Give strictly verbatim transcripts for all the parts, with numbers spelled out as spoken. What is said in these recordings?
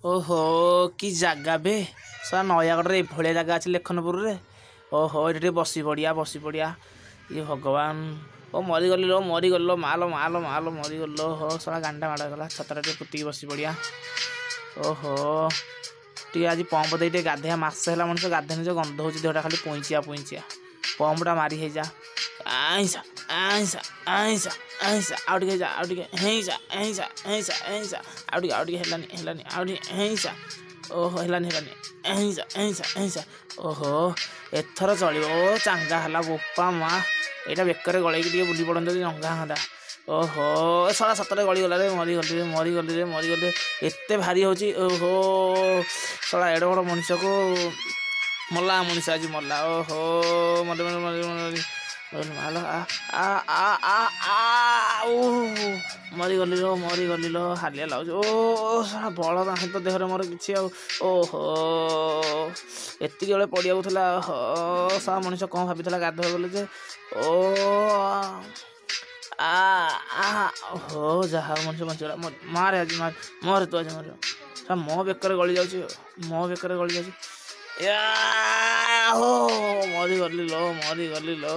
ओहो कि जगह बे सारा नयागढ़ ये जगह अच्छे लेखनपुर रे। ओहो ये बसी पड़िया बसी पड़िया ये भगवान ओ मरीगली लो मरीगल मालो मालो मालो मरीगल हो सारा गांडा माड़ गला छतरा पुतिक बसी पड़िया। ओहो टी आज पंप दे गाधे मस है मनुष्य गाधे जो गंध हो देहटा खाली पुईचिया पुईचिया पंपटा मारी है जा आईसा आईसा आईसा आईसा आउट जा आउट हेसा हेसा हेसा हेसा आउट आउट हेलानी हेलानी आउट हेसा ओहो हेलानी हेलानी हेसा हेसा हेसा ओहो एथर चलो चांगा हला बोपा माँ यहाँ बेकर गलैकी बुली पड़ते रंगा हाँ ओहो सारा सतरे गलीगला रे मरीगली रे मरीगली रे मरीगली एत भारी होची ओहो सारा एड बड़ मनीष को मल्ला मनीष आज मल्ला ओहो मर मर माल आ आ आ आ मरीगली लो मरीगली लो हालिया लाग ओ सारा बल ना तो देहरे मोर कि ओहो एति बेले पड़िया सारा मनीष कौन भाभी गाधो बोले जे ओ आ आ हो जहा मनुष्य बचला मारे आज मार मोर तू आज मार मो बेकर गली जाऊँ मो बेकर गली जाऊँ या हो मरी गली लो मरी गली लो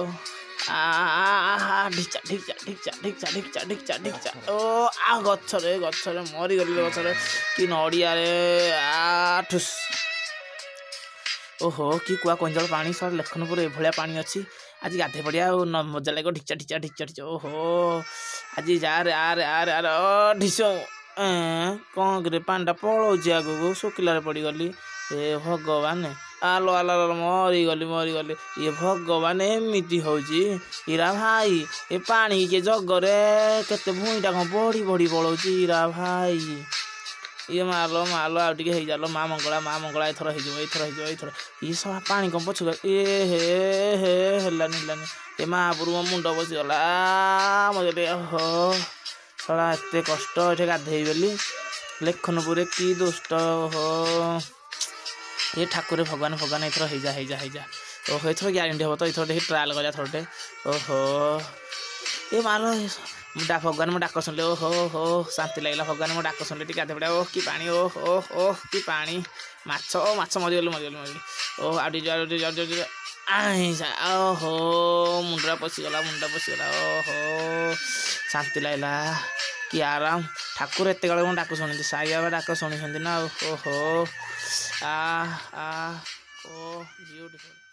आ ढिचा ढिचा ढिचा ढिचा ढिचा ढिचा ढिचा ओ आ गछरे गछरे मरी गली गछरे कि नड़िया रे आ ठुस ओहो कि कुआ कंजल पानी सारा लेखनपुर एभलिया पानी अच्छी आज गाधे पड़िया मजा लगे ढिचा ढिचा ढिचा ढिचा ओहो आज यार यार यार यार ढिस कौन करे पांडा पलौची आगू शुक्लार पड़गली ए भगवान आलो आलो मरीगली मरीगली ये भगवान एमती होची इरा भाई ए पानी के जगरे केते भूईटा कौन बढ़ी बढ़ी पलौची इरा भाई ये मालो मालो आउ टे जालो माँ मंगला माँ मंगला एथर हो एथर हो एथर ये सब पानी कम पछ ए हे हे हेलानी हेलानी ए महापुर मो मुंड बसीगला मजे हो सड़ा एत कष्ट ये गाधे बोली लेखनपुर कि दुष्ट हो ये ठाकुर भगवान भगवान एथर हो जा जा जा ओहो एथर ग्यारंटी हम तो एथर ट्रायल कर थोड़े ओहो ये मालो डा भगवान मो डाक शुणिले ओहो हो शांति लगला भगवान मो डाक शुणिले गाधे पड़ा ओह कि पानी ओह ओह ओह कि पानी माछ ओ माछ मरीगली मरीगली मरीगली ओह आउ आईसा ओहो मुंडा पशिगला मुंडा पशिगला ओहो शांति लगला कि आराम ठाकुर एत गले डाक शुणी साई बाबा डाक शुणी ना ओहो आ आ ओ ब्यूटीफुल।